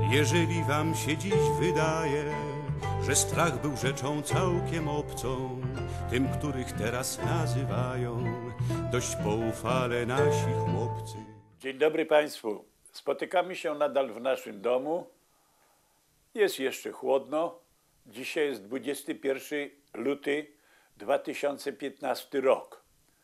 Jeżeli wam się dziś wydaje, że strach był rzeczą całkiem obcą, tym, których teraz nazywają dość poufale nasi chłopcy. Dzień dobry Państwu. Spotykamy się nadal w naszym domu. Jest jeszcze chłodno. Dzisiaj jest 21 luty 2015 rok.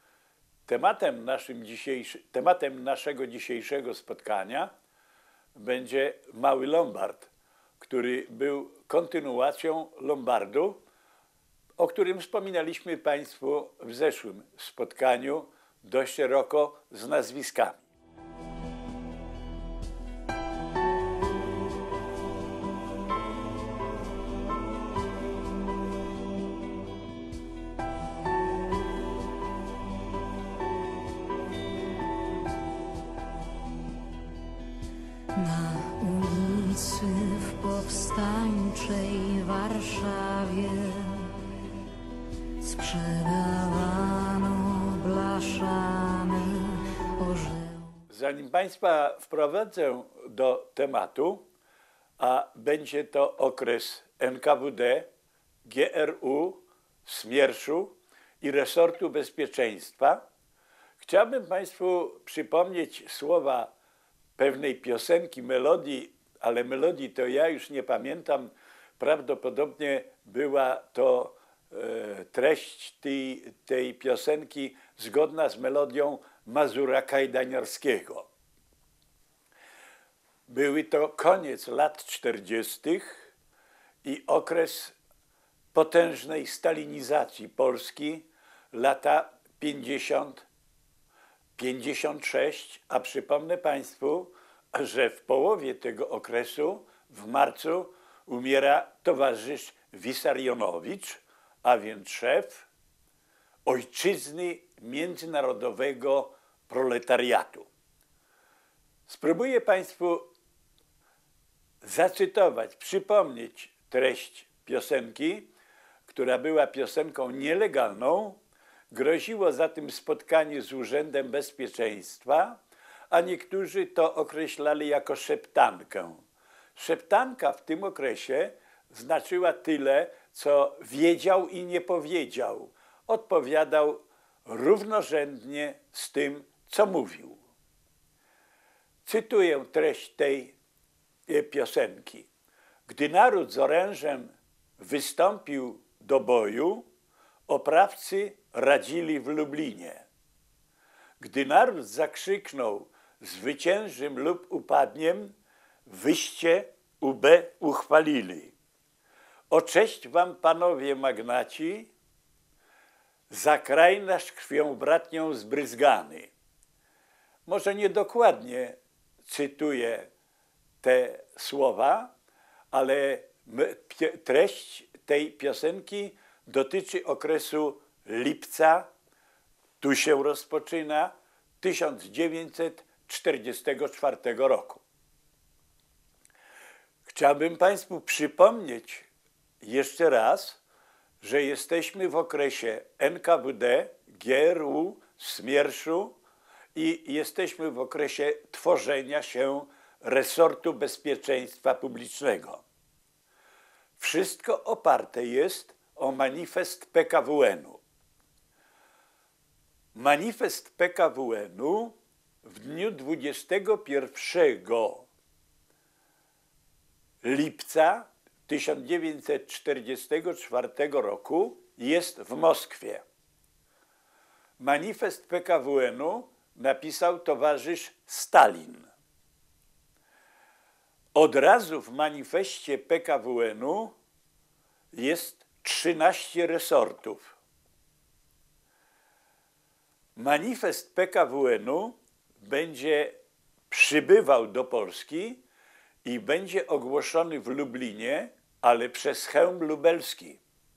Tematem naszego dzisiejszego spotkania będzie Mały Lombard, który był kontynuacją Lombardu, o którym wspominaliśmy Państwu w zeszłym spotkaniu dość szeroko z nazwiskami. Na ulicy w powstańczej Warszawie sprzedawano blaszane orzeł. Zanim Państwa wprowadzę do tematu, a będzie to okres NKWD, GRU, Smierszu i resortu bezpieczeństwa, chciałbym Państwu przypomnieć słowa pewnej piosenki, melodii, ale melodii to ja już nie pamiętam. Prawdopodobnie była to treść tej piosenki zgodna z melodią Mazura Kajdaniarskiego. Były to koniec lat 40. i okres potężnej stalinizacji Polski, lata 50-56, a przypomnę Państwu, że w połowie tego okresu, w marcu, umiera towarzysz Wissarionowicz, a więc szef ojczyzny międzynarodowego proletariatu. Spróbuję Państwu zacytować, przypomnieć treść piosenki, która była piosenką nielegalną. Groziło za tym spotkanie z Urzędem Bezpieczeństwa, a niektórzy to określali jako szeptankę. Szeptanka w tym okresie znaczyła tyle, co wiedział i nie powiedział. Odpowiadał równorzędnie z tym, co mówił. Cytuję treść tej piosenki. Gdy naród z orężem wystąpił do boju, oprawcy radzili w Lublinie. Gdy naród zakrzyknął zwyciężym lub upadniem, wyście UB uchwalili. O cześć wam, panowie magnaci, za kraj nasz krwią bratnią zbryzgany. Może niedokładnie cytuję te słowa, ale treść tej piosenki dotyczy okresu lipca, tu się rozpoczyna, 1944 roku. Chciałbym Państwu przypomnieć jeszcze raz, że jesteśmy w okresie NKWD, GRU, Smierszu i jesteśmy w okresie tworzenia się resortu bezpieczeństwa publicznego. Wszystko oparte jest o manifest PKWN-u. Manifest PKWN-u w dniu 21 lipca 1944 roku jest w Moskwie. Manifest PKWN-u napisał towarzysz Stalin. Od razu w manifestie PKWN-u jest 13 resortów. Manifest PKWN-u będzie przybywał do Polski i będzie ogłoszony w Lublinie, ale przez hełm lubelski.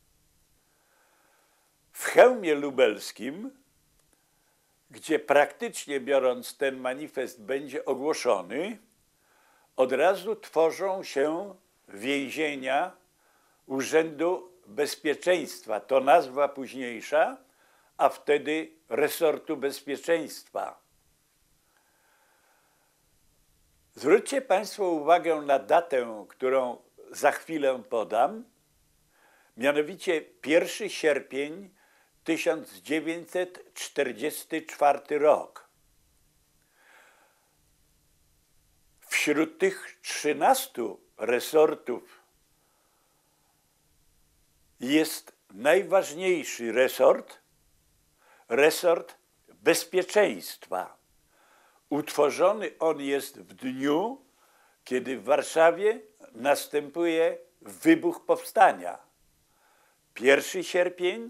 W hełmie lubelskim, gdzie praktycznie biorąc ten manifest będzie ogłoszony, od razu tworzą się więzienia Urzędu Bezpieczeństwa. To nazwa późniejsza, a wtedy resortu bezpieczeństwa. Zwróćcie Państwo uwagę na datę, którą za chwilę podam, mianowicie 1 sierpień 1944 rok. Wśród tych 13 resortów jest najważniejszy resort bezpieczeństwa. Utworzony on jest w dniu, kiedy w Warszawie następuje wybuch powstania. 1 sierpień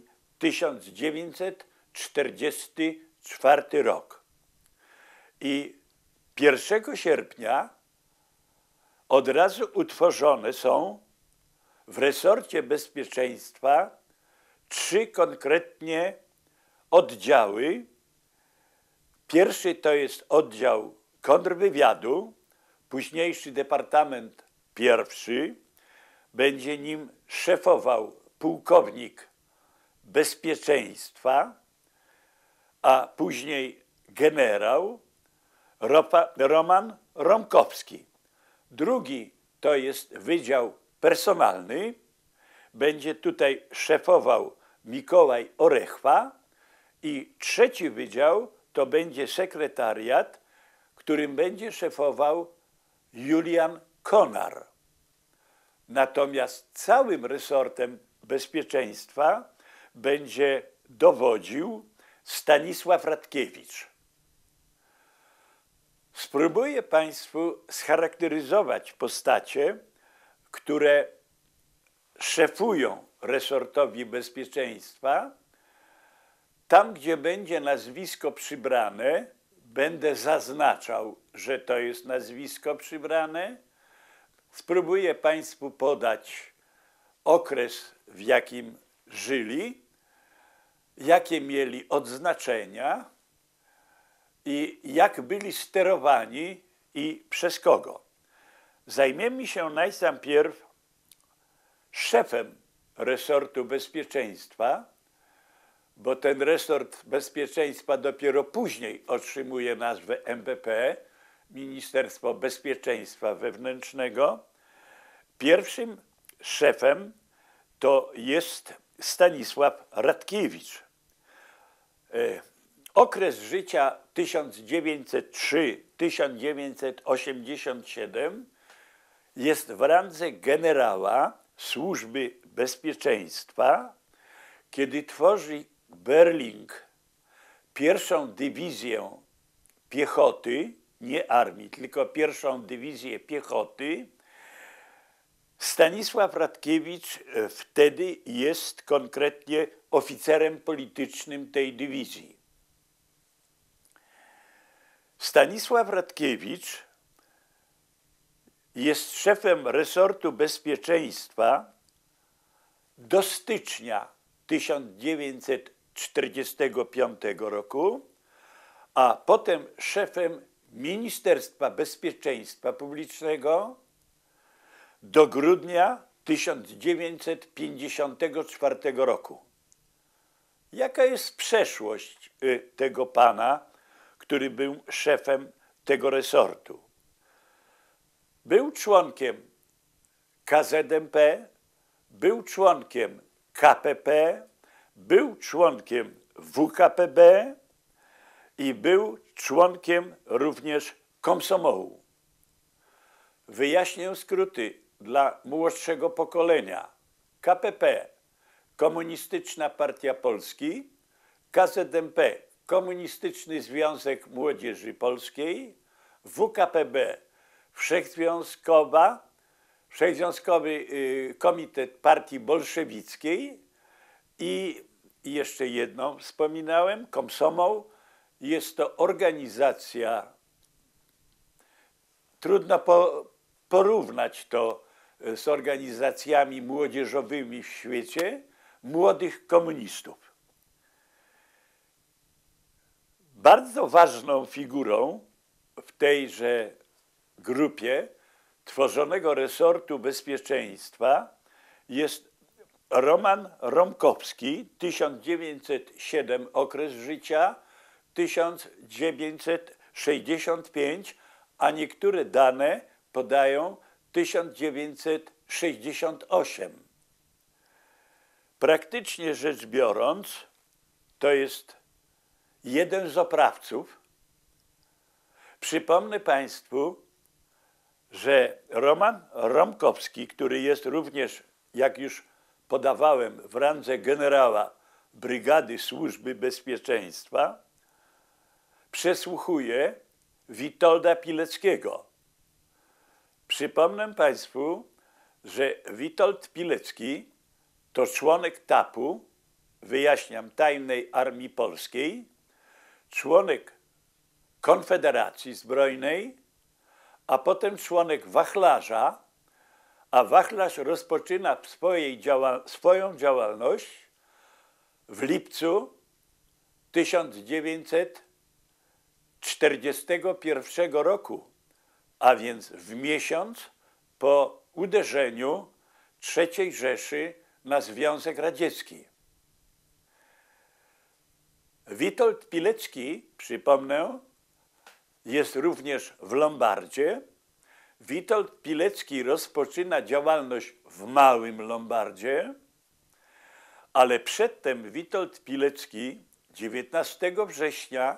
1944 rok. I 1 sierpnia od razu utworzone są w resorcie bezpieczeństwa 3 konkretnie oddziały. Pierwszy to jest oddział kontrwywiadu, późniejszy Departament I. Będzie nim szefował pułkownik bezpieczeństwa, a później generał Roman Romkowski. Drugi to jest Wydział Personalny. Będzie tutaj szefował Mikołaj Orechwa. I trzeci wydział to będzie sekretariat, którym będzie szefował Julian Konar. Natomiast całym resortem bezpieczeństwa będzie dowodził Stanisław Radkiewicz. Spróbuję Państwu scharakteryzować postacie, które szefują resortowi bezpieczeństwa. Tam, gdzie będzie nazwisko przybrane, będę zaznaczał, że to jest nazwisko przybrane. Spróbuję Państwu podać okres, w jakim żyli, jakie mieli odznaczenia i jak byli sterowani i przez kogo. Zajmiemy się najpierw szefem resortu bezpieczeństwa, bo ten resort bezpieczeństwa dopiero później otrzymuje nazwę MBP, Ministerstwo Bezpieczeństwa Wewnętrznego. Pierwszym szefem to jest Stanisław Radkiewicz. Okres życia 1903-1987 jest w randze generała Służby Bezpieczeństwa, kiedy tworzy Berling pierwszą dywizję piechoty, nie armii, tylko pierwszą dywizję piechoty. Stanisław Radkiewicz wtedy jest konkretnie oficerem politycznym tej dywizji. Stanisław Radkiewicz jest szefem resortu bezpieczeństwa do stycznia 1945 roku, a potem szefem Ministerstwa Bezpieczeństwa Publicznego do grudnia 1954 roku. Jaka jest przeszłość tego pana, który był szefem tego resortu? Był członkiem KZMP, był członkiem KPP, był członkiem WKPB i był członkiem również Komsomołu. Wyjaśnię skróty dla młodszego pokolenia. KPP – Komunistyczna Partia Polski, KZMP – Komunistyczny Związek Młodzieży Polskiej, WKPB – Wszechzwiązkowy Komitet Partii Bolszewickiej i jeszcze jedną wspominałem, Komsomoł. Jest to organizacja, trudno porównać to z organizacjami młodzieżowymi w świecie, młodych komunistów. Bardzo ważną figurą w tejże grupie tworzonego resortu bezpieczeństwa jest Roman Romkowski, 1907 okres życia, 1965, a niektóre dane podają 1968. Praktycznie rzecz biorąc, to jest jeden z oprawców. Przypomnę Państwu, że Roman Romkowski, który jest również, jak już podawałem, w randze generała Brygady Służby Bezpieczeństwa, przesłuchuje Witolda Pileckiego. Przypomnę Państwu, że Witold Pilecki to członek TAP-u, wyjaśniam, Tajnej Armii Polskiej, członek Konfederacji Zbrojnej, a potem członek wachlarza, a wachlarz rozpoczyna swoją działalność w lipcu 1941 roku, a więc w miesiąc po uderzeniu III Rzeszy na Związek Radziecki. Witold Pilecki, przypomnę, jest również w Lombardzie. Witold Pilecki rozpoczyna działalność w Małym Lombardzie, ale przedtem Witold Pilecki 19 września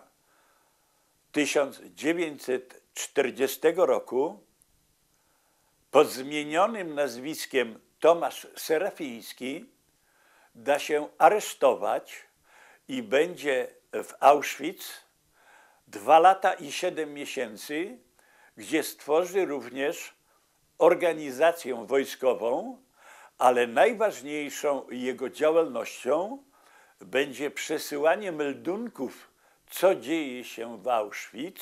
1940 roku pod zmienionym nazwiskiem Tomasz Serafiński da się aresztować i będzie w Auschwitz 2 lata i 7 miesięcy, gdzie stworzy również organizację wojskową, ale najważniejszą jego działalnością będzie przesyłanie meldunków, co dzieje się w Auschwitz,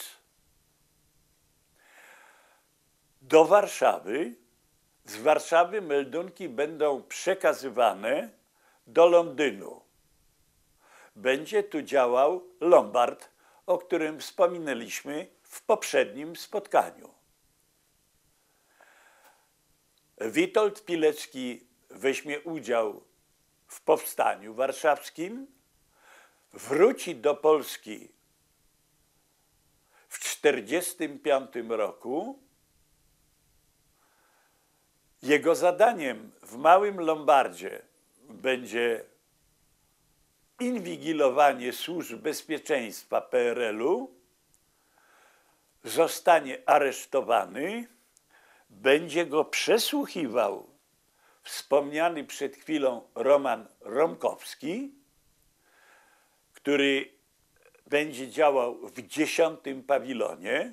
do Warszawy. Z Warszawy meldunki będą przekazywane do Londynu. Będzie tu działał Lombard, o którym wspominaliśmy w poprzednim spotkaniu. Witold Pilecki weźmie udział w powstaniu warszawskim, wróci do Polski w 1945 roku. Jego zadaniem w Małym Lombardzie będzie inwigilowanie służb bezpieczeństwa PRL-u, zostanie aresztowany, będzie go przesłuchiwał wspomniany przed chwilą Roman Romkowski, który będzie działał w 10. pawilonie,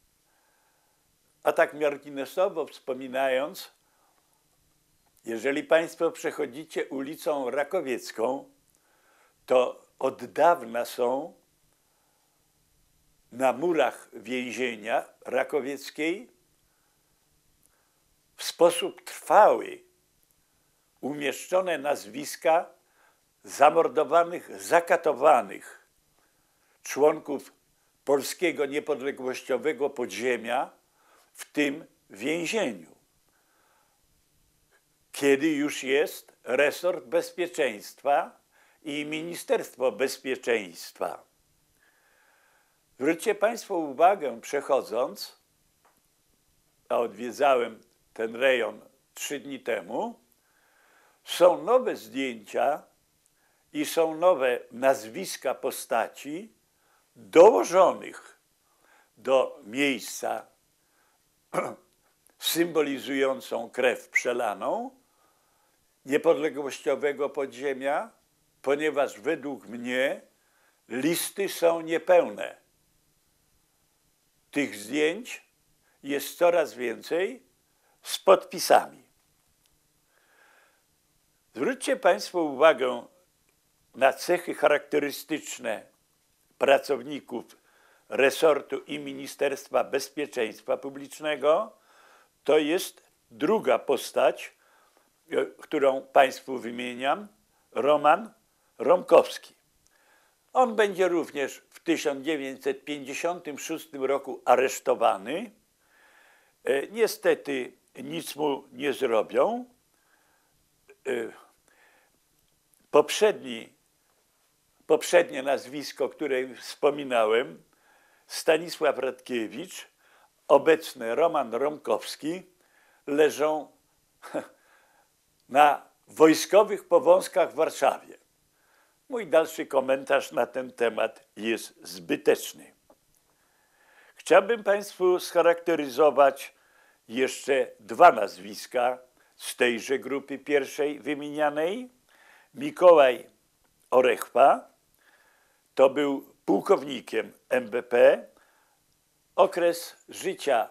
a tak marginesowo wspominając, jeżeli Państwo przechodzicie ulicą Rakowiecką, to od dawna są na murach więzienia rakowieckiej w sposób trwały umieszczone nazwiska zamordowanych, zakatowanych członków polskiego niepodległościowego podziemia w tym więzieniu. Kiedy już jest resort bezpieczeństwa i Ministerstwo Bezpieczeństwa. Zwróćcie Państwo uwagę, przechodząc, a odwiedzałem ten rejon 3 dni temu, są nowe zdjęcia i są nowe nazwiska postaci dołożonych do miejsca symbolizującą krew przelaną niepodległościowego podziemia, ponieważ według mnie listy są niepełne. Tych zdjęć jest coraz więcej z podpisami. Zwróćcie Państwo uwagę na cechy charakterystyczne pracowników resortu i Ministerstwa Bezpieczeństwa Publicznego. To jest druga postać, którą Państwu wymieniam, Roman Romkowski. On będzie również w 1956 roku aresztowany. Niestety nic mu nie zrobią. Poprzednie nazwisko, które wspominałem, Stanisław Radkiewicz, obecny Roman Romkowski leżą na wojskowych powązkach w Warszawie. Mój dalszy komentarz na ten temat jest zbyteczny. Chciałbym Państwu scharakteryzować jeszcze dwa nazwiska z tejże grupy pierwszej wymienianej. Mikołaj Orechwa to był pułkownikiem MBP. Okres życia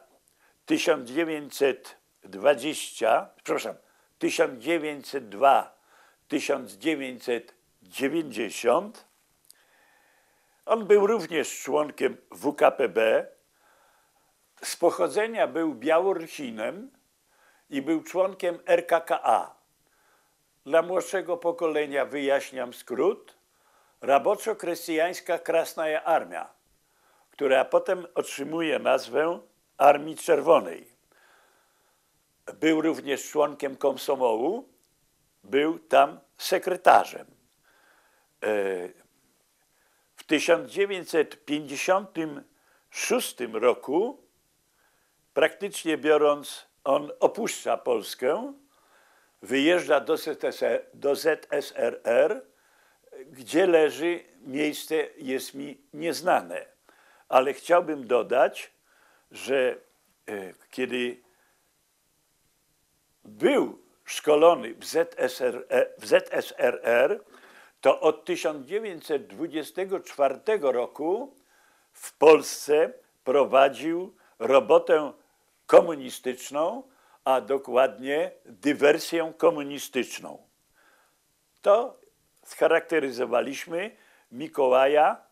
1902-1990. On był również członkiem WKPB. Z pochodzenia był Białorusinem i był członkiem RKKA. Dla młodszego pokolenia wyjaśniam skrót. Raboczo-Chrześcijańska Krasnaja Armia, która potem otrzymuje nazwę Armii Czerwonej. Był również członkiem komsomołu, był tam sekretarzem. W 1956 roku, praktycznie biorąc, on opuszcza Polskę, wyjeżdża do ZSRR, gdzie leży miejsce, jest mi nieznane. Ale chciałbym dodać, że kiedy był szkolony w ZSRR, to od 1924 roku w Polsce prowadził robotę komunistyczną, a dokładnie dywersję komunistyczną. To scharakteryzowaliśmy Mikołaja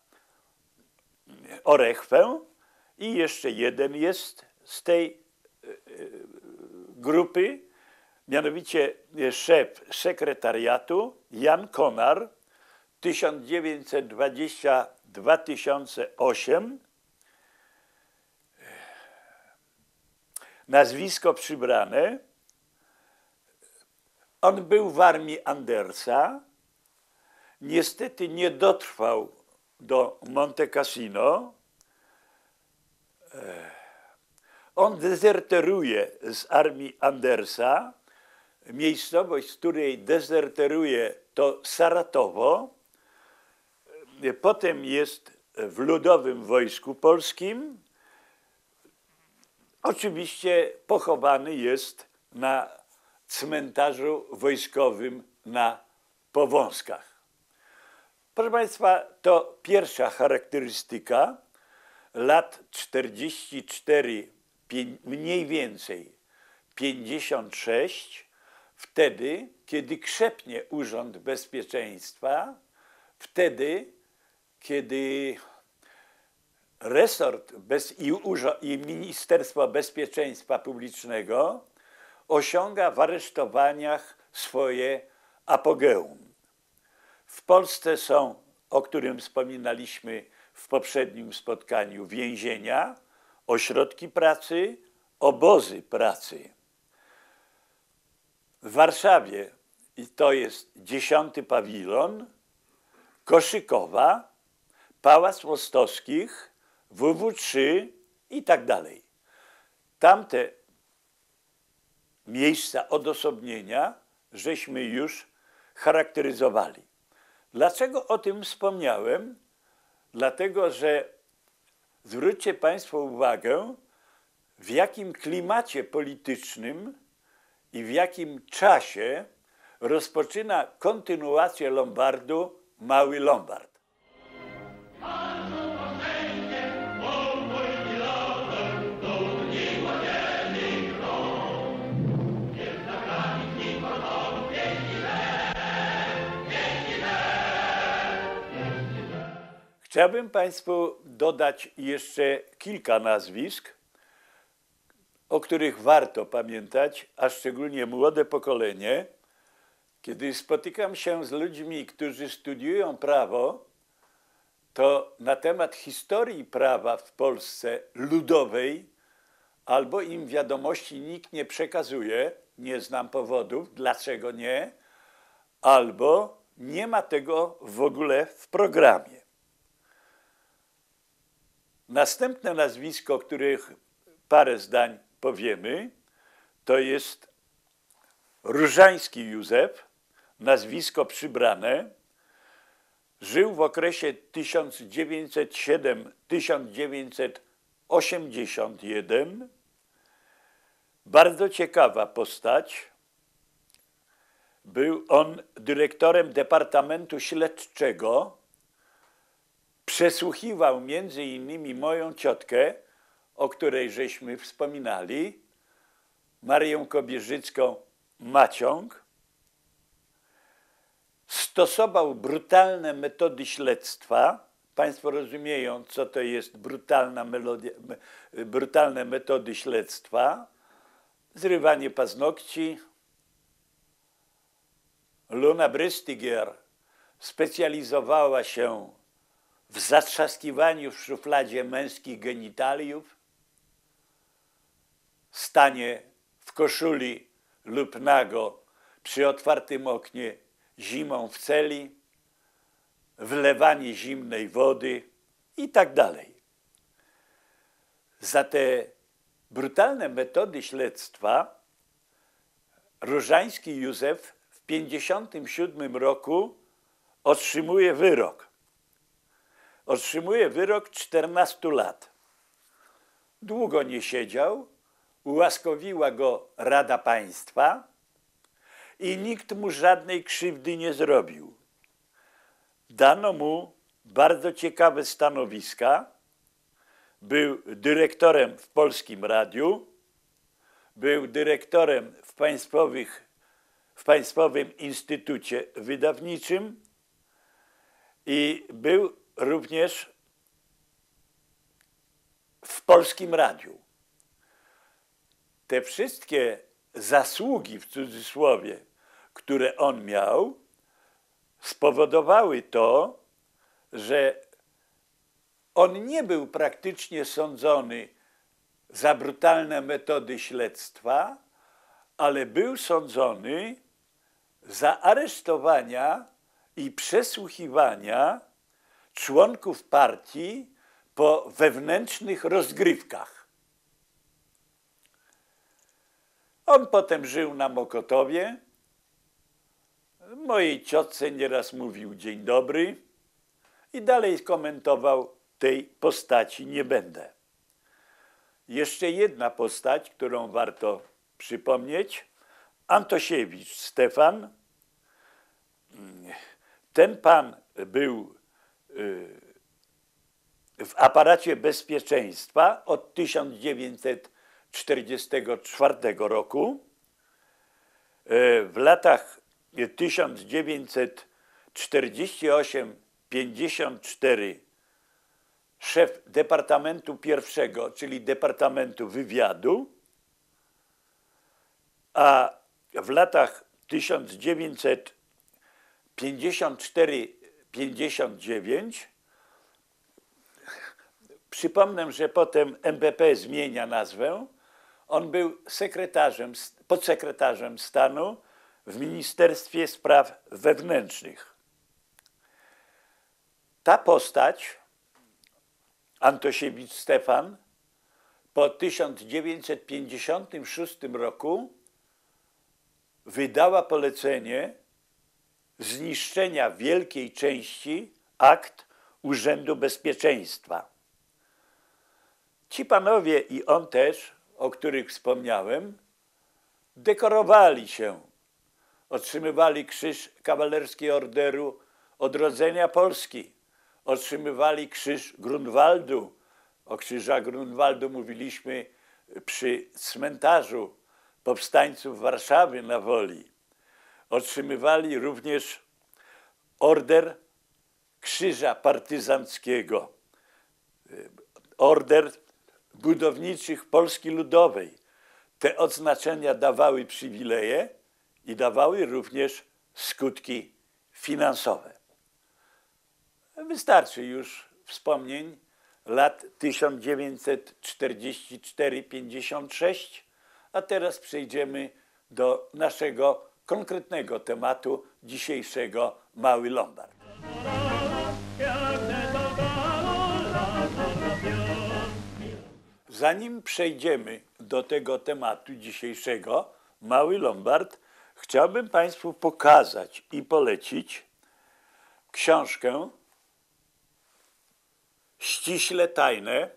Orechwę i jeszcze jeden jest z tej grupy, mianowicie szef sekretariatu Jan Konar, 1920-2008. Nazwisko przybrane. On był w armii Andersa. Niestety nie dotrwał do Monte Cassino. On dezerteruje z armii Andersa. Miejscowość, z której dezerteruje, to Saratowo. Potem jest w Ludowym Wojsku Polskim. Oczywiście pochowany jest na cmentarzu wojskowym na Powązkach. Proszę Państwa, to pierwsza charakterystyka, lat 44, mniej więcej 56, wtedy, kiedy krzepnie Urząd Bezpieczeństwa, wtedy, kiedy resort i Ministerstwo Bezpieczeństwa Publicznego osiąga w aresztowaniach swoje apogeum. W Polsce są, o którym wspominaliśmy w poprzednim spotkaniu, więzienia, ośrodki pracy, obozy pracy. W Warszawie, i to jest 10. pawilon, Koszykowa, Pałac Łostowskich, WW3 i tak dalej. Tamte miejsca odosobnienia żeśmy już charakteryzowali. Dlaczego o tym wspomniałem? Dlatego, że zwróćcie Państwo uwagę, w jakim klimacie politycznym i w jakim czasie rozpoczyna kontynuację Lombardu Mały Lombard. Chciałbym Państwu dodać jeszcze kilka nazwisk, o których warto pamiętać, a szczególnie młode pokolenie. Kiedy spotykam się z ludźmi, którzy studiują prawo, to na temat historii prawa w Polsce ludowej albo im wiadomości nikt nie przekazuje, nie znam powodów, dlaczego nie, albo nie ma tego w ogóle w programie. Następne nazwisko, których parę zdań powiemy. To jest Różański Józef, nazwisko przybrane. Żył w okresie 1907-1981. Bardzo ciekawa postać. Był on dyrektorem Departamentu Śledczego. Przesłuchiwał między innymi moją ciotkę, o której żeśmy wspominali, Marię Kobierzycką Maciąg. Stosował brutalne metody śledztwa. Państwo rozumieją, co to jest brutalne metody śledztwa. Zrywanie paznokci. Luna Brystygier specjalizowała się w zatrzaskiwaniu w szufladzie męskich genitaliów, stanie w koszuli lub nago przy otwartym oknie zimą w celi, wlewanie zimnej wody i tak dalej. Za te brutalne metody śledztwa Różański Józef w 1957 roku otrzymuje wyrok. Otrzymuje wyrok 14 lat. Długo nie siedział, ułaskawiła go Rada Państwa i nikt mu żadnej krzywdy nie zrobił. Dano mu bardzo ciekawe stanowiska. Był dyrektorem w Polskim Radiu, był dyrektorem w Państwowym Instytucie Wydawniczym i był również w Polskim Radiu. Te wszystkie zasługi, w cudzysłowie, które on miał, spowodowały to, że on nie był praktycznie sądzony za brutalne metody śledztwa, ale był sądzony za aresztowania i przesłuchiwania członków partii po wewnętrznych rozgrywkach. On potem żył na Mokotowie. Mojej ciotce nieraz mówił dzień dobry i dalej komentował tej postaci nie będę. Jeszcze jedna postać, którą warto przypomnieć. Antosiewicz Stefan. Ten pan był w aparacie bezpieczeństwa od 1944 roku. W latach 1948-54 szef Departamentu I, czyli Departamentu Wywiadu, a w latach 1954-59 przypomnę, że potem MBP zmienia nazwę. On był podsekretarzem stanu w Ministerstwie Spraw Wewnętrznych. Ta postać, Antosiewicz Stefan, po 1956 roku wydała polecenie zniszczenia wielkiej części akt Urzędu Bezpieczeństwa. Ci panowie i on też, o których wspomniałem, dekorowali się, otrzymywali Krzyż Kawalerski Orderu Odrodzenia Polski, otrzymywali Krzyż Grunwaldu. O Krzyżach Grunwaldu mówiliśmy przy cmentarzu powstańców Warszawy na Woli. Otrzymywali również Order Krzyża Partyzanckiego, Order Budowniczych Polski Ludowej. Te odznaczenia dawały przywileje i dawały również skutki finansowe. Wystarczy już wspomnień lat 1944-56, a teraz przejdziemy do naszego konkretnego tematu dzisiejszego Mały Lombard. zanim przejdziemy do tego tematu dzisiejszego, Mały Lombard, chciałbym Państwu pokazać i polecić książkę Ściśle tajne.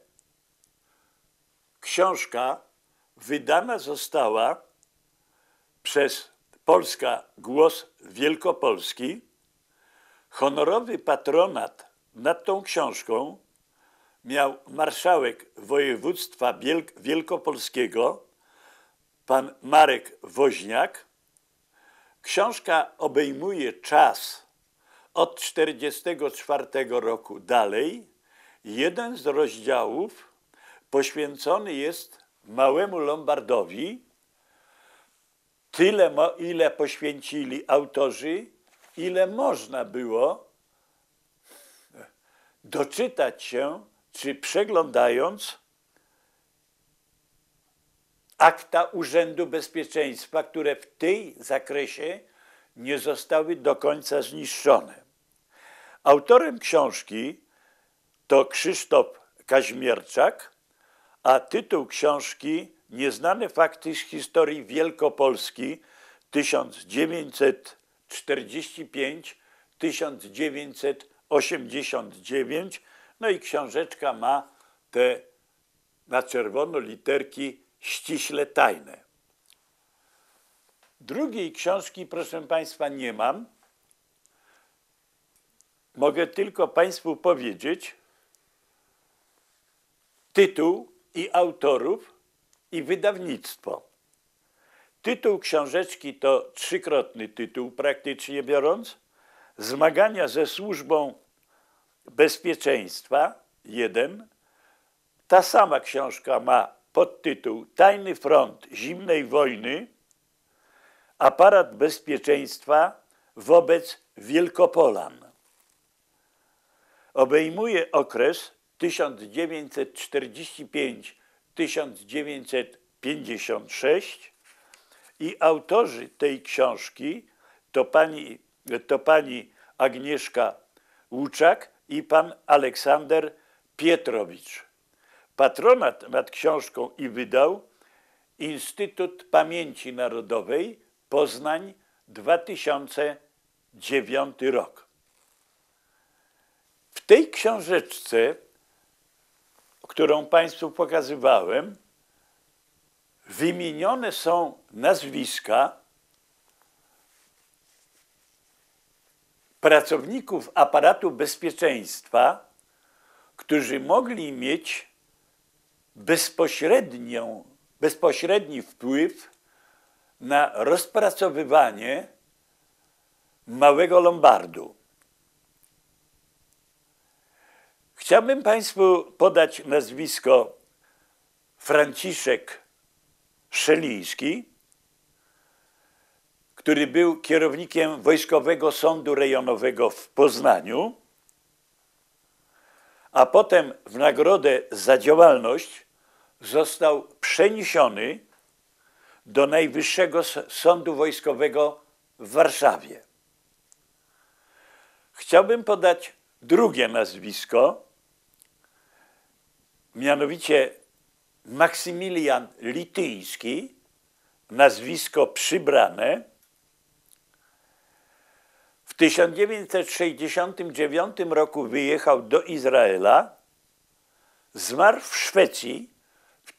Książka wydana została przez Polska Głos Wielkopolski. Honorowy patronat nad tą książką miał marszałek województwa wielkopolskiego, pan Marek Woźniak. Książka obejmuje czas od 1944 roku dalej. Jeden z rozdziałów poświęcony jest Małemu Lombardowi. Tyle, ile poświęcili autorzy, ile można było doczytać się, czy przeglądając akta Urzędu Bezpieczeństwa, które w tej zakresie nie zostały do końca zniszczone. Autorem książki to Krzysztof Kaźmierczak, a tytuł książki Nieznane fakty z historii Wielkopolski 1945-1989. No i książeczka ma te na czerwono literki ściśle tajne. Drugiej książki, proszę Państwa, nie mam. Mogę tylko Państwu powiedzieć tytuł i autorów i wydawnictwo. Tytuł książeczki to trzykrotny tytuł, praktycznie biorąc. Zmagania ze służbą bezpieczeństwa 1. Ta sama książka ma podtytuł Tajny front zimnej wojny. Aparat bezpieczeństwa wobec Wielkopolan. Obejmuje okres 1945-1956 i autorzy tej książki to pani Agnieszka Łuczak i pan Aleksander Pietrowicz. Patronat nad książką i wydał Instytut Pamięci Narodowej Poznań 2009 rok. W tej książeczce, którą Państwu pokazywałem, wymienione są nazwiska pracowników aparatu bezpieczeństwa, którzy mogli mieć bezpośredni wpływ na rozpracowywanie Małego Lombardu. Chciałbym Państwu podać nazwisko Franciszek Szeliński, który był kierownikiem Wojskowego Sądu Rejonowego w Poznaniu, a potem w nagrodę za działalność został przeniesiony do Najwyższego Sądu Wojskowego w Warszawie. Chciałbym podać drugie nazwisko, mianowicie Maksymilian Lityński, nazwisko przybrane. W 1969 roku wyjechał do Izraela, zmarł w Szwecji w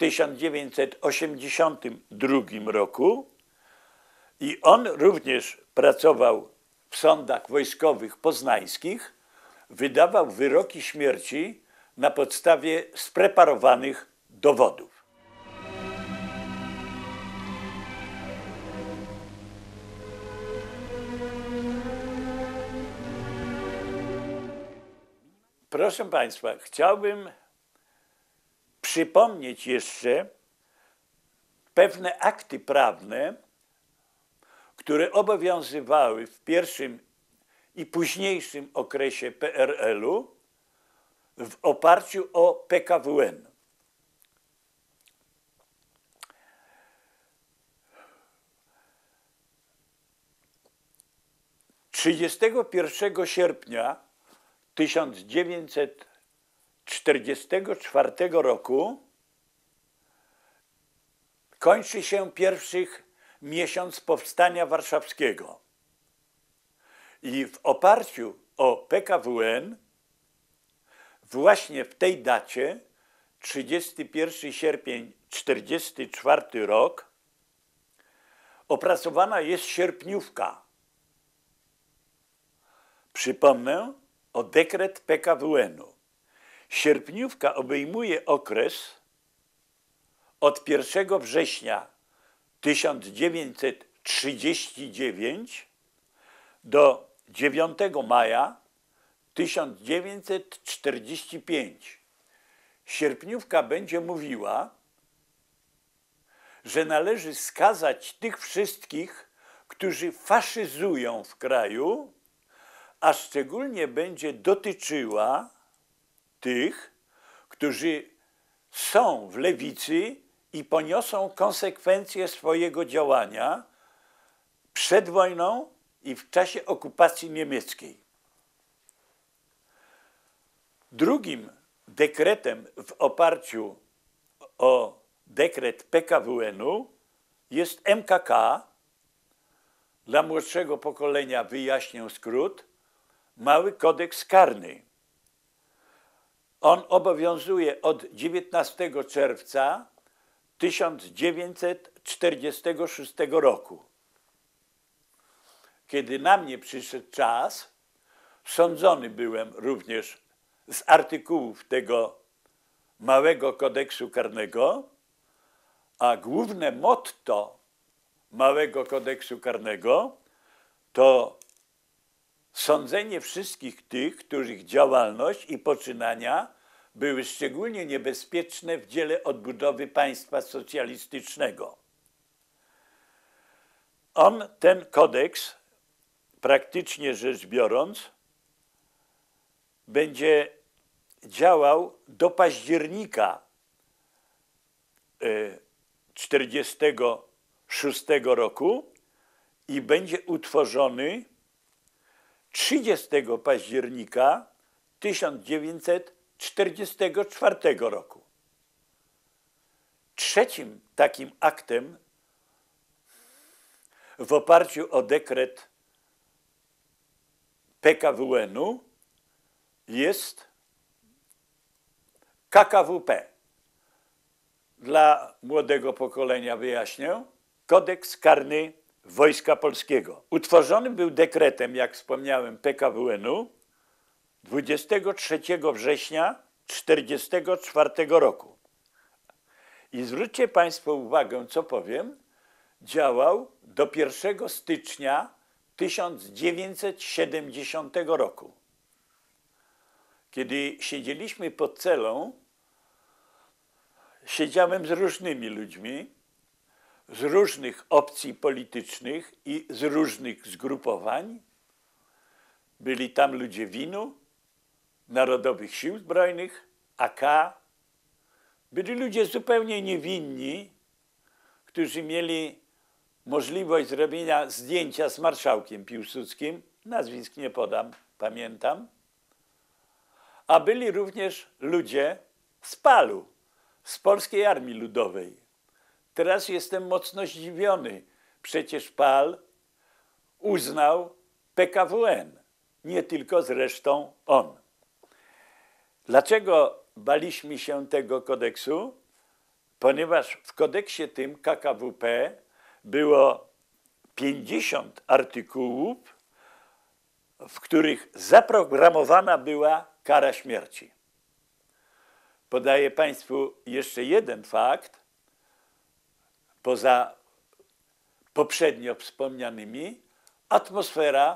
1982 roku i on również pracował w sądach wojskowych poznańskich, wydawał wyroki śmierci na podstawie spreparowanych dowodów. Proszę Państwa, chciałbym przypomnieć jeszcze pewne akty prawne, które obowiązywały w pierwszym i późniejszym okresie PRL-u w oparciu o PKWN. Trzydziestego 1 sierpnia 1944 roku kończy się pierwszych miesiąc powstania warszawskiego. I w oparciu o PKWN właśnie w tej dacie, 31 sierpień 1944 rok, opracowana jest sierpniówka. Przypomnę o dekret PKWN-u. Sierpniówka obejmuje okres od 1 września 1939 do 9 maja 1945. Sierpniówka będzie mówiła, że należy skazać tych wszystkich, którzy faszyzują w kraju, a szczególnie będzie dotyczyła tych, którzy są w lewicy i poniosą konsekwencje swojego działania przed wojną i w czasie okupacji niemieckiej. Drugim dekretem w oparciu o dekret PKWN-u jest MKK. Dla młodszego pokolenia wyjaśnię skrót. Mały kodeks karny. On obowiązuje od 19 czerwca 1946 roku. Kiedy na mnie przyszedł czas, sądzony byłem również z artykułów tego małego kodeksu karnego, a główne motto małego kodeksu karnego to sądzenie wszystkich tych, których działalność i poczynania były szczególnie niebezpieczne w dziele odbudowy państwa socjalistycznego. Ten kodeks, praktycznie rzecz biorąc, będzie działał do października 1946 roku i będzie utworzony 30 października 1944 roku. Trzecim takim aktem w oparciu o dekret PKWN-u jest KKWP. Dla młodego pokolenia wyjaśnię. Kodeks karny Wojska Polskiego. Utworzony był dekretem, jak wspomniałem, PKWN-u 23 września 1944 roku. I zwróćcie Państwo uwagę, co powiem, działał do 1 stycznia 1970 roku. Kiedy siedzieliśmy pod celą, siedziałem z różnymi ludźmi, z różnych opcji politycznych i z różnych zgrupowań. Byli tam ludzie WIN-u, Narodowych Sił Zbrojnych, AK. Byli ludzie zupełnie niewinni, którzy mieli możliwość zrobienia zdjęcia z marszałkiem Piłsudskim. Nazwisk nie podam, pamiętam. A byli również ludzie z PAL-u, z Polskiej Armii Ludowej. Teraz jestem mocno zdziwiony. Przecież PAL uznał PKWN, nie tylko zresztą on. Dlaczego baliśmy się tego kodeksu? Ponieważ w kodeksie tym KKWP było 50 artykułów, w których zaprogramowana była kara śmierci. Podaję Państwu jeszcze jeden fakt, poza poprzednio wspomnianymi, atmosfera,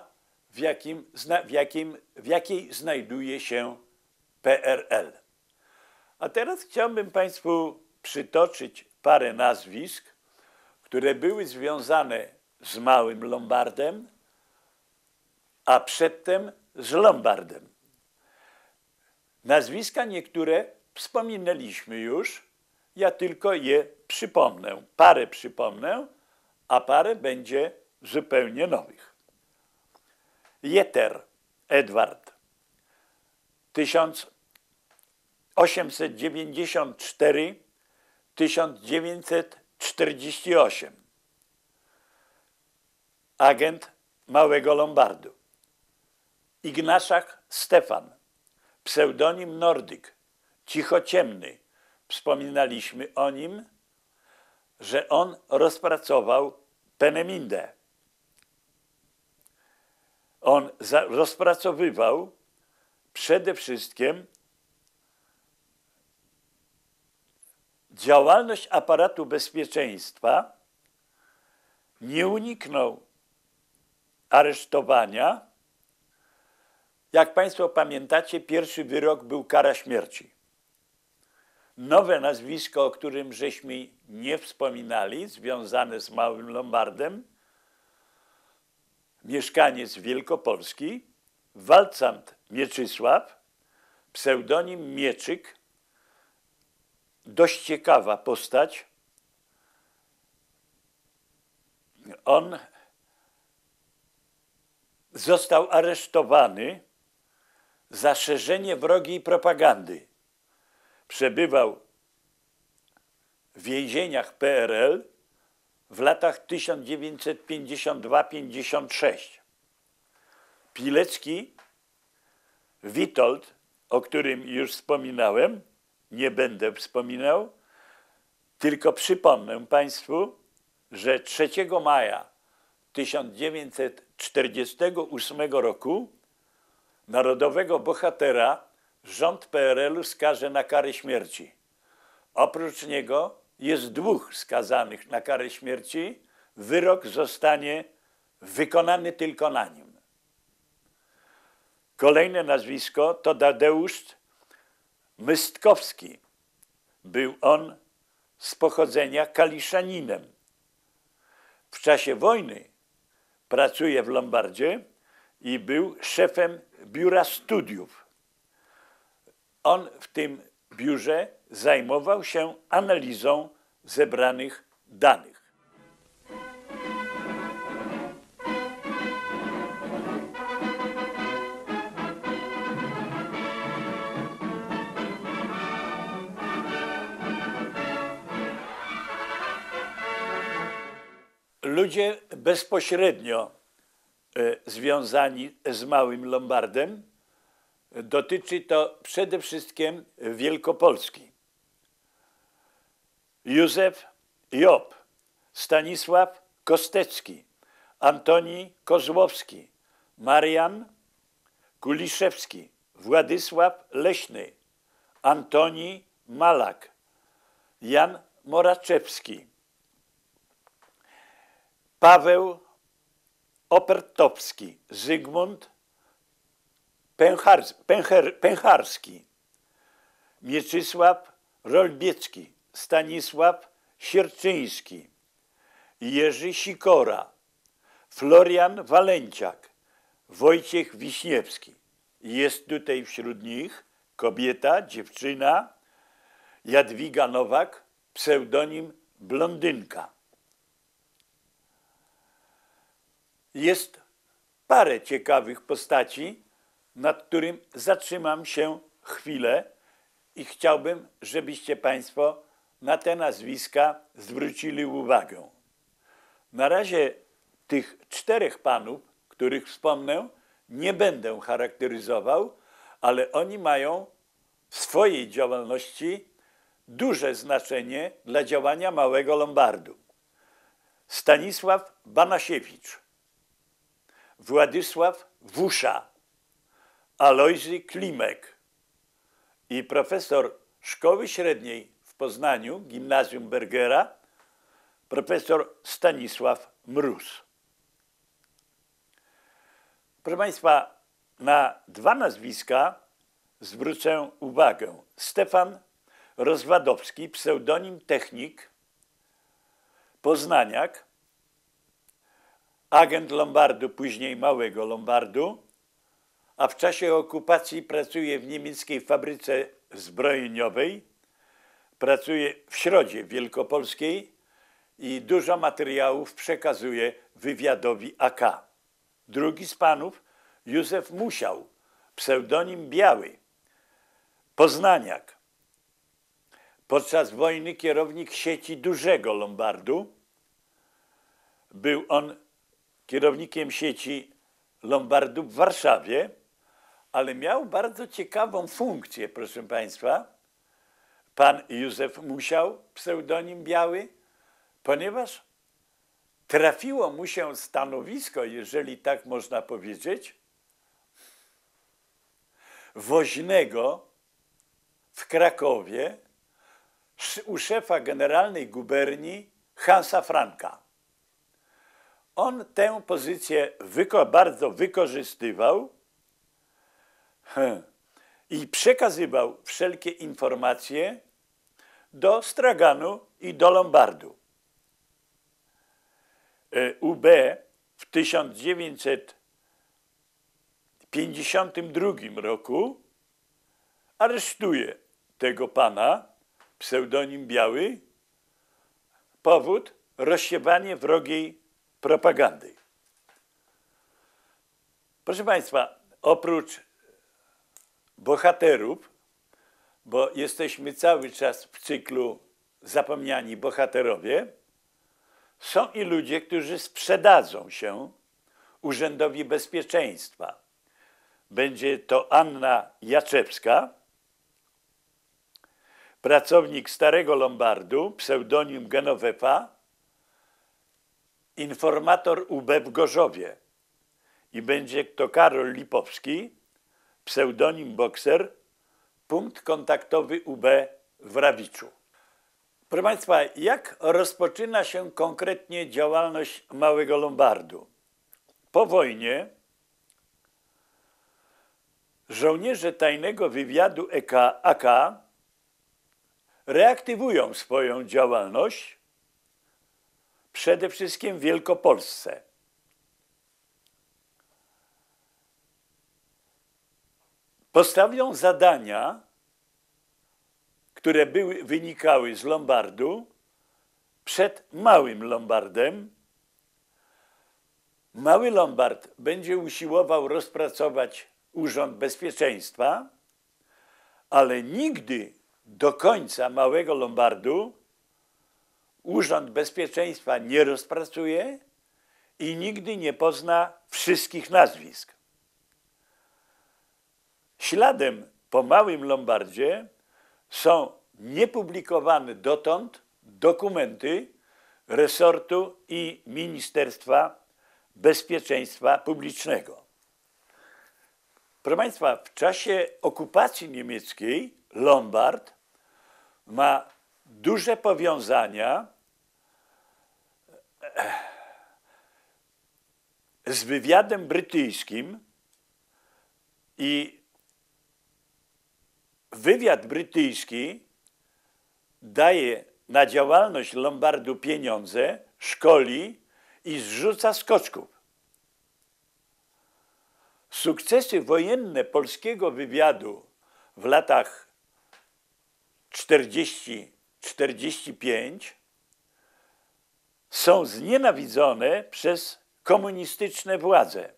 w jakiej znajduje się PRL. A teraz chciałbym Państwu przytoczyć parę nazwisk, które były związane z Małym Lombardem, a przedtem z Lombardem. Nazwiska niektóre wspominaliśmy już, ja tylko je przypomnę. Parę przypomnę, a parę będzie zupełnie nowych. Jeter Edward, 1894-1930 48. Agent Małego Lombardu. Ignaszak Stefan, pseudonim Nordyk, cichociemny. Wspominaliśmy o nim, że on rozpracował Penemindę. On rozpracowywał przede wszystkim działalność aparatu bezpieczeństwa, nie uniknął aresztowania. Jak Państwo pamiętacie, pierwszy wyrok był kara śmierci. Nowe nazwisko, o którym żeśmy nie wspominali, związane z Małym Lombardem, mieszkaniec Wielkopolski, walcant Mieczysław, pseudonim Mieczyk, dość ciekawa postać. On został aresztowany za szerzenie wrogiej propagandy. Przebywał w więzieniach PRL w latach 1952-56. Pilecki Witold, o którym już wspominałem, nie będę wspominał, tylko przypomnę Państwu, że 3 maja 1948 roku narodowego bohatera rząd PRL-u skaże na karę śmierci. Oprócz niego jest 2 skazanych na karę śmierci. Wyrok zostanie wykonany tylko na nim. Kolejne nazwisko to Tadeusz Mystkowski. Był on z pochodzenia Kaliszaninem. W czasie wojny pracuje w Lombardzie i był szefem biura studiów. On w tym biurze zajmował się analizą zebranych danych. Ludzie bezpośrednio związani z Małym Lombardem, dotyczy to przede wszystkim Wielkopolski. Józef Job, Stanisław Kostecki, Antoni Kozłowski, Marian Kuliszewski, Władysław Leśny, Antoni Malak, Jan Moraczewski, Paweł Opertowski, Zygmunt Pęcharski, Mieczysław Rolbiecki, Stanisław Sierczyński, Jerzy Sikora, Florian Walenciak, Wojciech Wiśniewski. Jest tutaj wśród nich kobieta, dziewczyna, Jadwiga Nowak, pseudonim Blondynka. Jest parę ciekawych postaci, nad którym zatrzymam się chwilę i chciałbym, żebyście Państwo na te nazwiska zwrócili uwagę. Na razie tych 4 panów, których wspomnę, nie będę charakteryzował, ale oni mają w swojej działalności duże znaczenie dla działania Małego Lombardu. Stanisław Banasiewicz, Władysław Wusza, Alojzy Klimek i profesor szkoły średniej w Poznaniu, Gimnazjum Bergera, profesor Stanisław Mróz. Proszę Państwa, na 2 nazwiska zwrócę uwagę. Stefan Rozwadowski, pseudonim Technik, poznaniak, agent Lombardu, później Małego Lombardu, a w czasie okupacji pracuje w niemieckiej fabryce zbrojeniowej, pracuje w Środzie Wielkopolskiej i dużo materiałów przekazuje wywiadowi AK. Drugi z panów, Józef Musiał, pseudonim Biały, poznaniak. podczas wojny kierownik sieci dużego lombardu. Był on kierownikiem sieci lombardu w Warszawie, ale miał bardzo ciekawą funkcję, proszę Państwa, pan Józef Musiał, pseudonim Biały, ponieważ trafiło mu się stanowisko, jeżeli tak można powiedzieć, woźnego w Krakowie u szefa generalnej guberni Hansa Franka. On tę pozycję bardzo wykorzystywał i przekazywał wszelkie informacje do straganu i do lombardu. UB w 1952 roku aresztuje tego pana, pseudonim Biały, powód rozsiewanie wrogiej propagandy. Proszę Państwa, oprócz bohaterów, bo jesteśmy cały czas w cyklu Zapomniani bohaterowie, są i ludzie, którzy sprzedadzą się Urzędowi Bezpieczeństwa. Będzie to Anna Jaczewska, pracownik Starego Lombardu, pseudonim Genovefa, informator UB w Gorzowie. I będzie to Karol Lipowski, pseudonim Bokser, punkt kontaktowy UB w Rawiczu. Proszę Państwa, jak rozpoczyna się konkretnie działalność Małego Lombardu? Po wojnie żołnierze tajnego wywiadu AK reaktywują swoją działalność przede wszystkim w Wielkopolsce. Postawią zadania, które wynikały z Lombardu, przed Małym Lombardem. Mały Lombard będzie usiłował rozpracować Urząd Bezpieczeństwa, ale nigdy do końca Małego Lombardu Urząd Bezpieczeństwa nie rozpracuje i nigdy nie pozna wszystkich nazwisk. Śladem po Małym Lombardzie są niepublikowane dotąd dokumenty resortu i Ministerstwa Bezpieczeństwa Publicznego. Proszę Państwa, w czasie okupacji niemieckiej Lombard ma duże powiązania z wywiadem brytyjskim i wywiad brytyjski daje na działalność Lombardu pieniądze, szkoli i zrzuca skoczków. Sukcesy wojenne polskiego wywiadu w latach 40-45 są znienawidzone przez komunistyczne władze.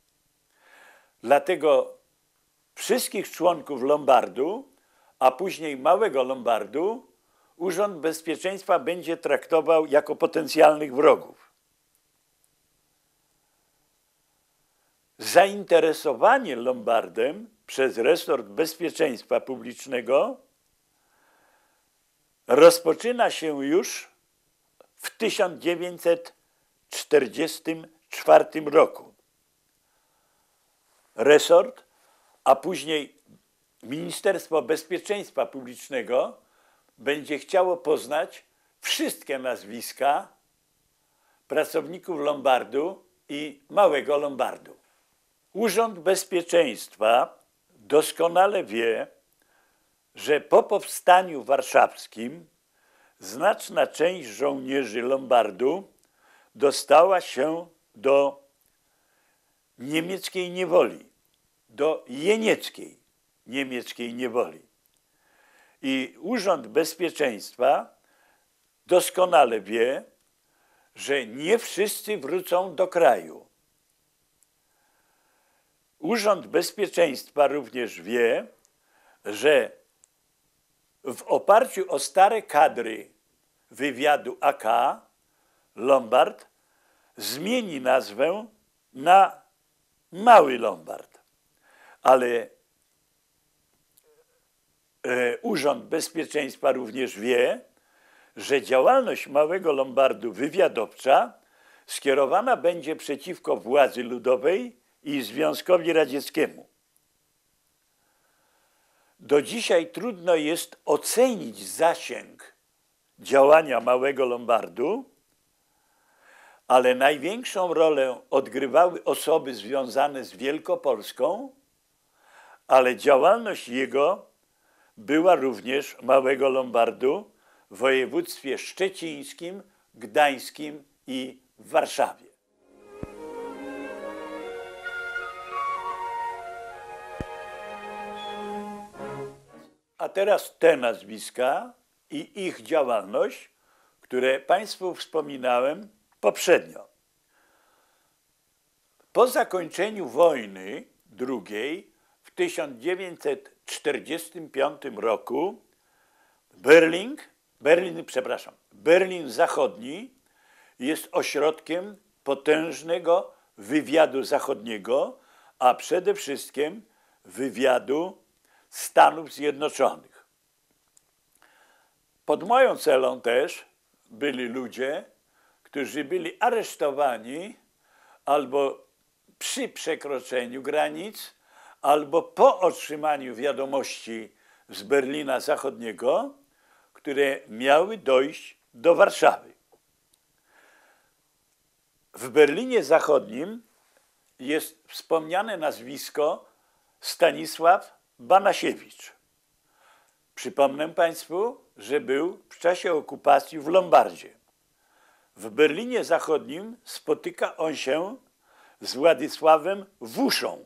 Dlatego wszystkich członków Lombardu, a później Małego Lombardu, Urząd Bezpieczeństwa będzie traktował jako potencjalnych wrogów. Zainteresowanie Lombardem przez resort bezpieczeństwa publicznego rozpoczyna się już w 1944 roku. Resort, a później Ministerstwo Bezpieczeństwa Publicznego będzie chciało poznać wszystkie nazwiska pracowników Lombardu i Małego Lombardu. Urząd Bezpieczeństwa doskonale wie, że po powstaniu warszawskim znaczna część żołnierzy Lombardu dostała się do niemieckiej niewoli, do jenieckiej niemieckiej niewoli. I Urząd Bezpieczeństwa doskonale wie, że nie wszyscy wrócą do kraju. Urząd Bezpieczeństwa również wie, że w oparciu o stare kadry wywiadu AK Lombard zmieni nazwę na Mały Lombard. Ale Urząd Bezpieczeństwa również wie, że działalność Małego Lombardu wywiadowcza skierowana będzie przeciwko władzy ludowej i Związkowi Radzieckiemu. Do dzisiaj trudno jest ocenić zasięg działania Małego Lombardu, ale największą rolę odgrywały osoby związane z Wielkopolską, ale działalność jego była również Małego Lombardu w województwie szczecińskim, gdańskim i w Warszawie. A teraz te nazwiska i ich działalność, które Państwu wspominałem poprzednio. Po zakończeniu wojny II w 1945 roku Berlin Zachodni jest ośrodkiem potężnego wywiadu zachodniego, a przede wszystkim wywiadu Stanów Zjednoczonych. Pod moją celą też byli ludzie, którzy byli aresztowani albo przy przekroczeniu granic, albo po otrzymaniu wiadomości z Berlina Zachodniego, które miały dojść do Warszawy. W Berlinie Zachodnim jest wspomniane nazwisko Stanisław Banasiewicz. Przypomnę Państwu, że był w czasie okupacji w Lombardzie. W Berlinie Zachodnim spotyka on się z Władysławem Wuszą,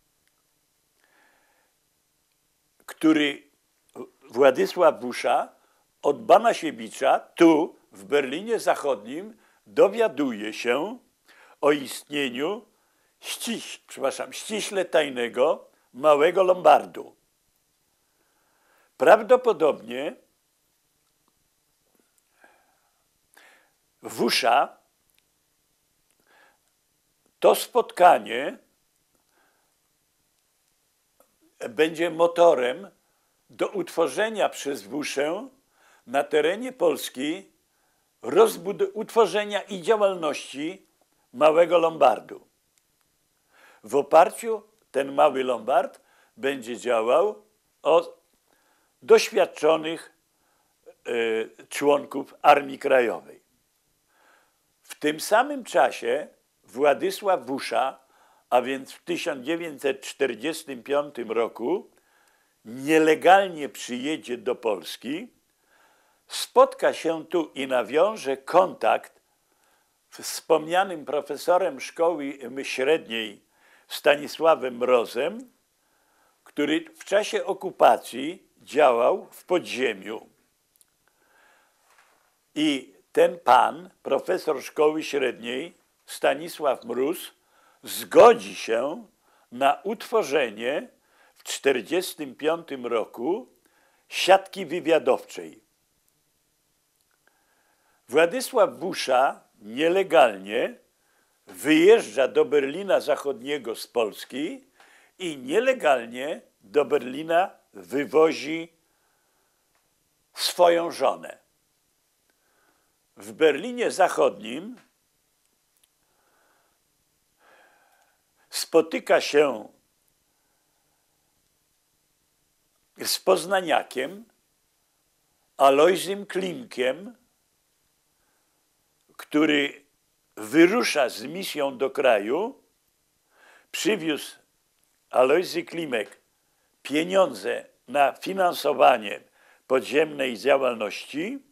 który Władysław Wusza od Banasiewicza tu w Berlinie Zachodnim dowiaduje się o istnieniu ściśle tajnego Małego Lombardu. Prawdopodobnie Wusza to spotkanie będzie motorem do utworzenia przez Wuszę na terenie Polski utworzenia i działalności Małego Lombardu. W oparciu ten Mały Lombard będzie działał o doświadczonych członków Armii Krajowej. W tym samym czasie Władysław Wusza, a więc w 1945 roku, nielegalnie przyjedzie do Polski, spotka się tu i nawiąże kontakt z wspomnianym profesorem szkoły średniej Stanisławem Mrozem, który w czasie okupacji działał w podziemiu. I ten pan, profesor szkoły średniej Stanisław Mróz, zgodzi się na utworzenie w 1945 roku siatki wywiadowczej. Władysław Wusza nielegalnie wyjeżdża do Berlina Zachodniego z Polski i nielegalnie do Berlina wywozi swoją żonę. W Berlinie Zachodnim spotyka się z poznaniakiem Alojzym Klimkiem, który wyrusza z misją do kraju. Przywiózł Alojzy Klimek pieniądze na finansowanie podziemnej działalności,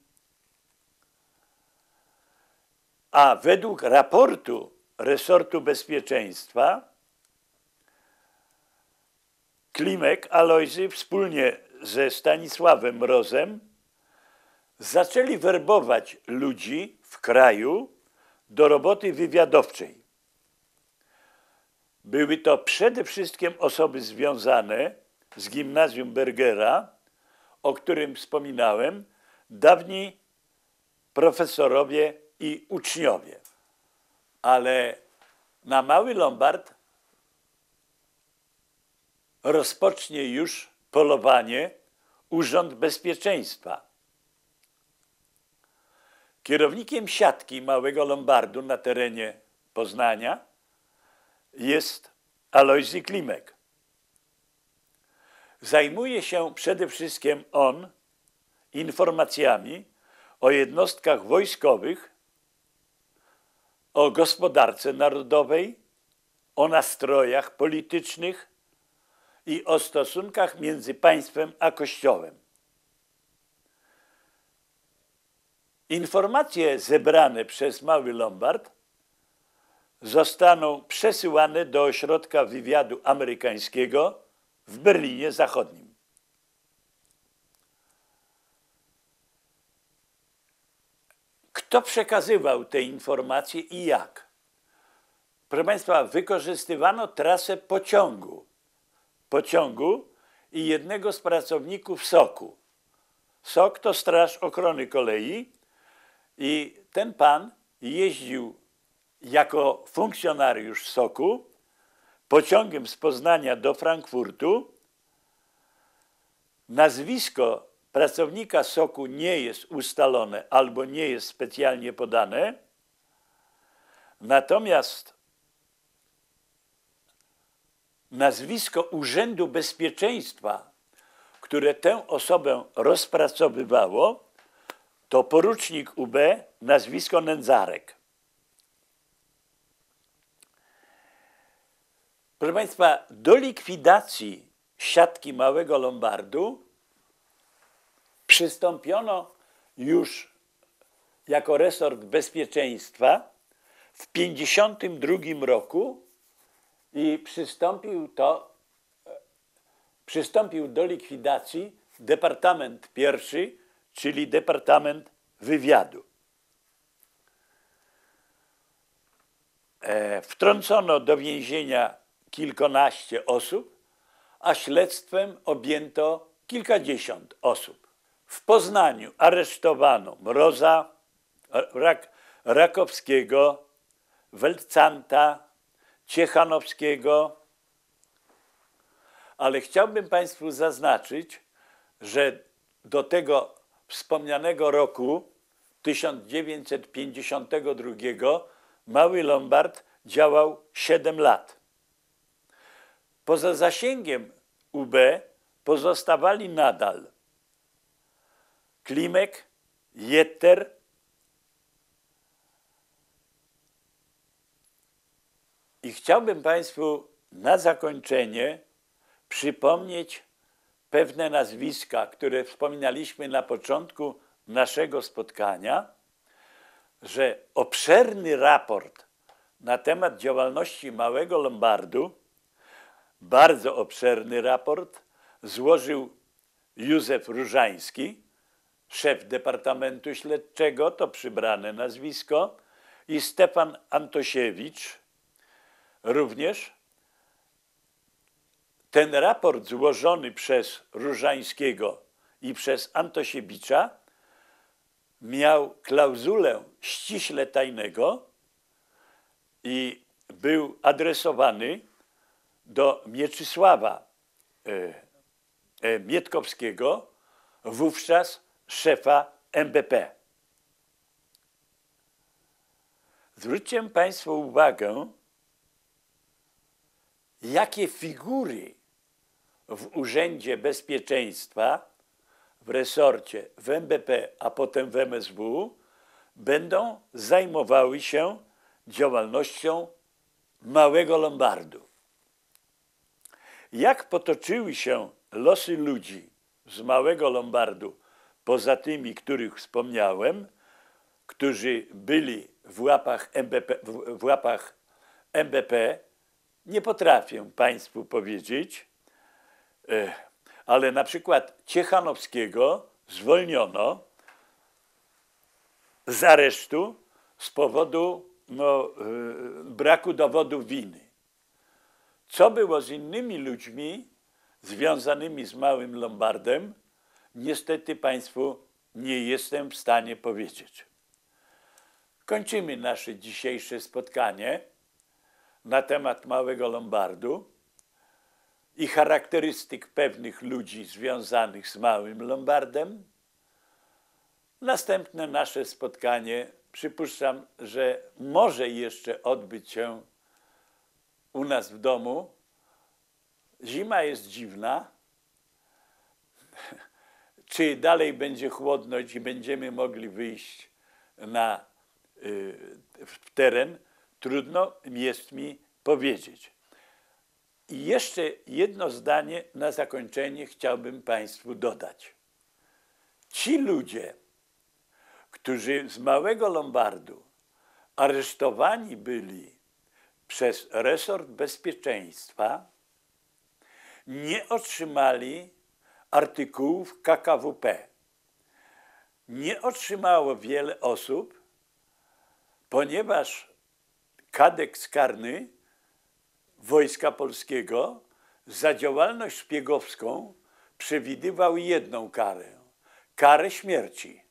a według raportu resortu bezpieczeństwa Klimek, Alojzy wspólnie ze Stanisławem Mrozem zaczęli werbować ludzi w kraju do roboty wywiadowczej. Były to przede wszystkim osoby związane z gimnazjum Bergera o którym wspominałem, dawni profesorowie i uczniowie. Ale na Mały Lombard rozpocznie już polowanie Urząd Bezpieczeństwa. Kierownikiem siatki Małego Lombardu na terenie Poznania jest Alojzy Klimek. Zajmuje się przede wszystkim on informacjami o jednostkach wojskowych, o gospodarce narodowej, o nastrojach politycznych i o stosunkach między państwem a Kościołem. Informacje zebrane przez Mały Lombard zostaną przesyłane do ośrodka wywiadu amerykańskiego w Berlinie Zachodnim. Kto przekazywał te informacje i jak? Proszę Państwa, wykorzystywano trasę pociągu i jednego z pracowników SOK-u. SOK to Straż Ochrony Kolei i ten pan jeździł jako funkcjonariusz SOK-u pociągiem z Poznania do Frankfurtu. Nazwisko pracownika SOK-u nie jest ustalone albo nie jest specjalnie podane, natomiast nazwisko Urzędu Bezpieczeństwa, które tę osobę rozpracowywało, to porucznik UB, nazwisko Nędzarek. Proszę Państwa, do likwidacji siatki Małego Lombardu przystąpiono już jako resort bezpieczeństwa w 1952 roku i przystąpił do likwidacji Departament I, czyli Departament Wywiadu. Wtrącono do więzienia kilkanaście osób, a śledztwem objęto kilkadziesiąt osób. W Poznaniu aresztowano Mroza, Rakowskiego, Welcanta, Ciechanowskiego, ale chciałbym Państwu zaznaczyć, że do tego wspomnianego roku 1952 Mały Lombard działał 7 lat. Poza zasięgiem UB pozostawali nadal Klimek, Jetter, i chciałbym Państwu na zakończenie przypomnieć pewne nazwiska, które wspominaliśmy na początku naszego spotkania, że obszerny raport na temat działalności Małego Lombardu, bardzo obszerny raport, złożył Józef Różański, szef Departamentu Śledczego, to przybrane nazwisko, i Stefan Antosiewicz. Również ten raport złożony przez Różańskiego i przez Antosiewicza miał klauzulę ściśle tajnego i był adresowany do Mieczysława Mietkowskiego, wówczas szefa MBP. Zwróćcie Państwo uwagę, jakie figury w Urzędzie Bezpieczeństwa, w resorcie, w MBP, a potem w MSW będą zajmowały się działalnością Małego Lombardu. Jak potoczyły się losy ludzi z Małego Lombardu, poza tymi, których wspomniałem, którzy byli w łapach MBP, nie potrafię Państwu powiedzieć, ale na przykład Ciechanowskiego zwolniono z aresztu z powodu braku dowodu winy. Co było z innymi ludźmi związanymi z Małym Lombardem, niestety Państwu nie jestem w stanie powiedzieć. Kończymy nasze dzisiejsze spotkanie na temat Małego Lombardu i charakterystyk pewnych ludzi związanych z Małym Lombardem. Następne nasze spotkanie, przypuszczam, że może jeszcze odbyć się u nas w domu. Zima jest dziwna. Czy dalej będzie chłodno i będziemy mogli wyjść w teren? Trudno jest mi powiedzieć. I jeszcze jedno zdanie na zakończenie chciałbym Państwu dodać. Ci ludzie, którzy z Małego Lombardu aresztowani byli przez resort bezpieczeństwa, nie otrzymali artykułów KKWP. Nie otrzymało wiele osób, ponieważ kodeks karny Wojska Polskiego za działalność szpiegowską przewidywał jedną karę śmierci.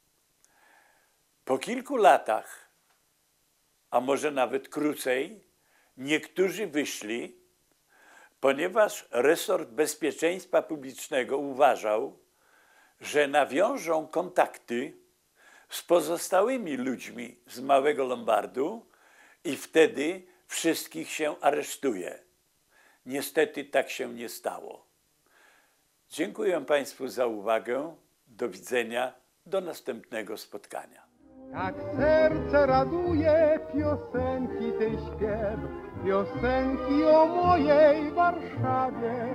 Po kilku latach, a może nawet krócej, niektórzy wyszli, ponieważ resort bezpieczeństwa publicznego uważał, że nawiążą kontakty z pozostałymi ludźmi z Małego Lombardu i wtedy wszystkich się aresztuje. Niestety tak się nie stało. Dziękuję Państwu za uwagę. Do widzenia. Do następnego spotkania. Jak serce raduje piosenki tej śpiew, piosenki o mojej Warszawie.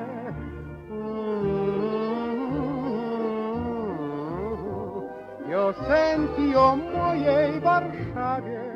Piosenki o mojej Warszawie.